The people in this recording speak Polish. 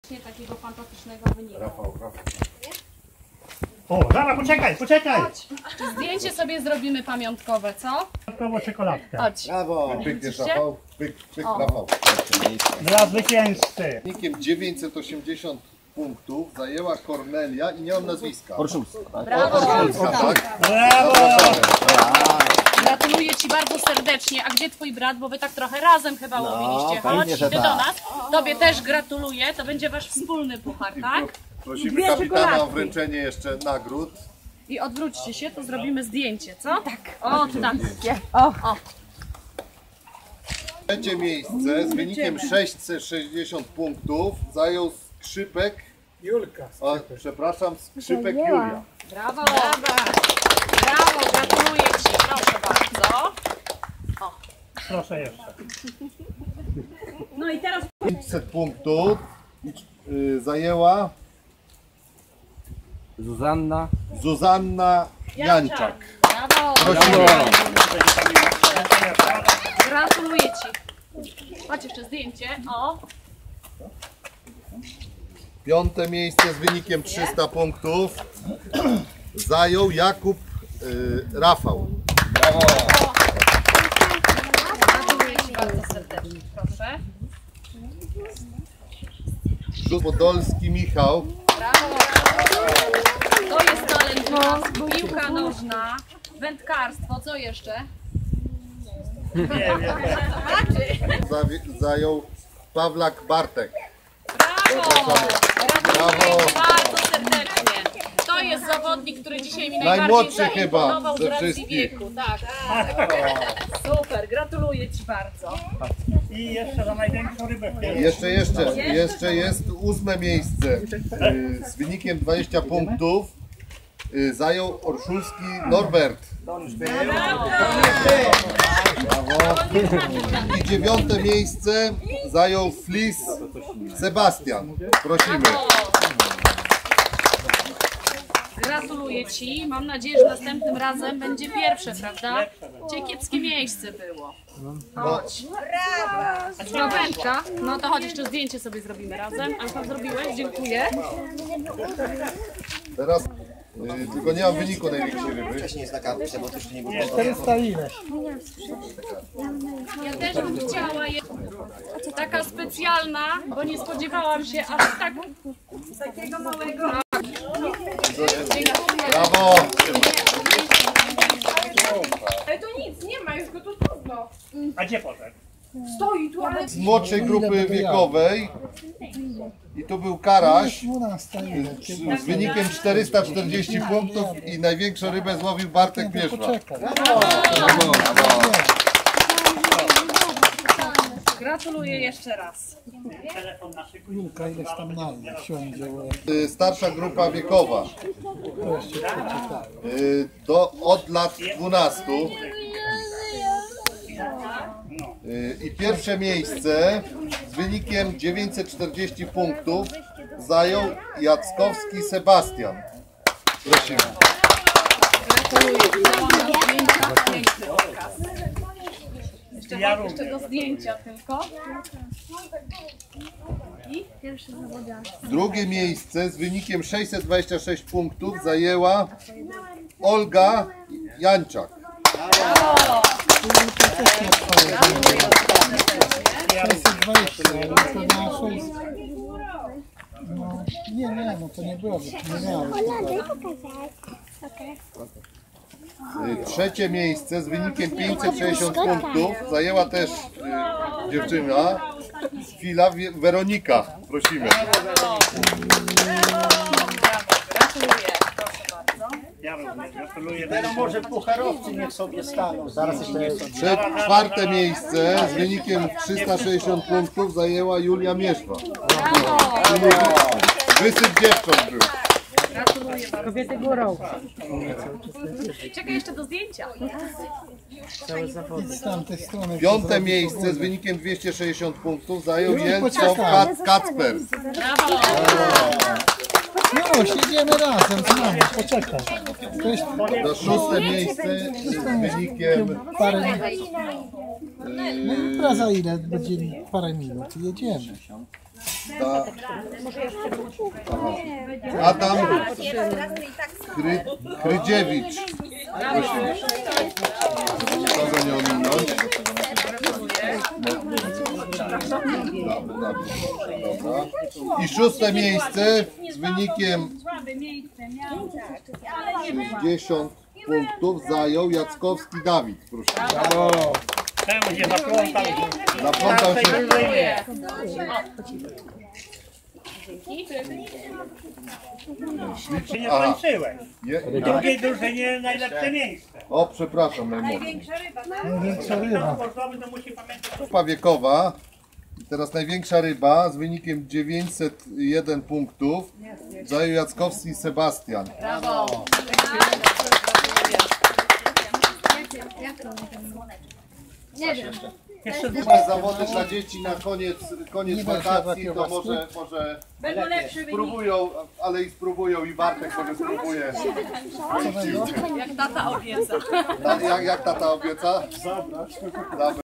takiego fantastycznego wyniku. Rafał. O, zaraz, poczekaj! Czy zdjęcie sobie zrobimy pamiątkowe, co? Pamiątkową czekoladkę. Chodź. Brawo! Pykniesz, Rafał. Pyk, Rafał. Dla zwycięzcy. Wynikiem 980 punktów zajęła Kornelia i nie mam nazwiska. Orszulska. Brawo! Orszulska, tak? Brawo! Gratuluję Ci bardzo serdecznie. A gdzie Twój brat? Bo Wy tak trochę razem chyba łowiliście. Chodź, pewnie, że Ty do tak. nas. Tobie też gratuluję. To będzie Wasz wspólny puchar, tak? Prosimy kapitana o wręczenie jeszcze nagród. I odwróćcie się, to zrobimy zdjęcie, co? Tak. O, tak. Trzecie miejsce z wynikiem 660 punktów zajął Skrzypek. Julka. Przepraszam, Skrzypek Julia. Brawo! Brawo! Gratuluję Ci. Proszę bardzo. Proszę jeszcze. No i teraz 500 punktów zajęła Zuzanna Jańczak. brawo! Prosimy. Gratuluję Ci. Chodź jeszcze zdjęcie. O! Piąte miejsce z wynikiem 300 punktów zajął Jakub Rafał. Gratuluję Ci bardzo serdecznie. Proszę. Podolski Michał. Brawo! To jest talent u nas. Piłka nożna, wędkarstwo. Co jeszcze? Zajął Pawlak Bartek. Brawo! Brawo! Bardzo serdecznie. To jest zawodnik, który dzisiaj mi Najmłodszy najbardziej chyba zaimponował z ze racji wszystkich. wieku. Tak. Super, gratuluję Ci bardzo. I jeszcze za największą rybę w tym. Jeszcze jest 8 miejsce z wynikiem 20 punktów zajął Orszulski Norbert. Brawo. I 9 miejsce zajął Flis Sebastian. Prosimy. Gratuluję Ci. Mam nadzieję, że następnym razem będzie pierwsze, prawda? Cię kiepskie miejsce było. Chodź. A wędka? No to chodź, jeszcze zdjęcie sobie zrobimy razem. Alfa zrobiłeś? Dziękuję. Teraz tylko nie mam wyniku największej ryby. Wcześniej jest na kartce, bo też nie było. 400 ileś. Ja też bym chciała. Taka specjalna, bo nie spodziewałam się aż takiego małego. Brawo! Ale to nic, nie ma, już go tu trudno. A gdzie potem? Stoi tu, ale... Z młodszej grupy wiekowej i tu był Karaś z wynikiem 440 punktów i największą rybę złowił Bartek Mierzwa. Gratuluję jeszcze raz. Telefon naszych. Julka ileś tam malnych siądzie. Starsza grupa wiekowa od lat 12 i pierwsze miejsce z wynikiem 940 punktów zajął Jackowski Sebastian. Prosimy. Gratuluję. Piękny okaz. Jeszcze do zdjęcia tylko. Drugie miejsce z wynikiem 626 punktów zajęła Olga Jańczak. Gratuluję. 620, ale to na 6. No, nie, no to nie było, nie miało. Trzecie miejsce z wynikiem 560 punktów zajęła też dziewczyna chwila Weronika. Prosimy. Gratuluję. Proszę bardzo. Ja również gratuluję. No może pucharowcy niech sobie staną. Zaraz jeszcze Czwarte miejsce z wynikiem 360 punktów zajęła Julia Mierzwa. Wysyp dziewcząt był. Gratuluję bardzo. Kobiety górą. Czekaj jeszcze do zdjęcia. Z tamtej strony. Piąte miejsce z wynikiem 260 punktów zajął Jęczow Kacper. Brawo. No, siedzimy razem z mamą, poczekaj. To jest Na szóste miejsce z wynikiem parę minut. No impreza ile? Będzie parę minut. Jedziemy. Adam Chrydziewicz. Kogo nie ominąć? Dobra. I 6. miejsce z wynikiem 60 punktów zajął Jackowski Dawid. Proszę. Czemu się zaplątał? Zaplątał się. Ty nie Aha. kończyłeś. W drugiej drużynie najlepsze miejsce. O, przepraszam, najmocniej. Największa ryba. Sportowy to musi pamiętać. Grupa wiekowa. I teraz największa ryba z wynikiem 901 punktów zajął Jackowski Sebastian. Brawo. Nie wiem. Jeszcze Te zawody dla dzieci na koniec Nie będzie wakacji, takiego to może Będą lepsze wyniki. spróbują, ale i spróbują i Bartek może spróbuje. Jak tata obieca. Jak tata obieca? Dobra.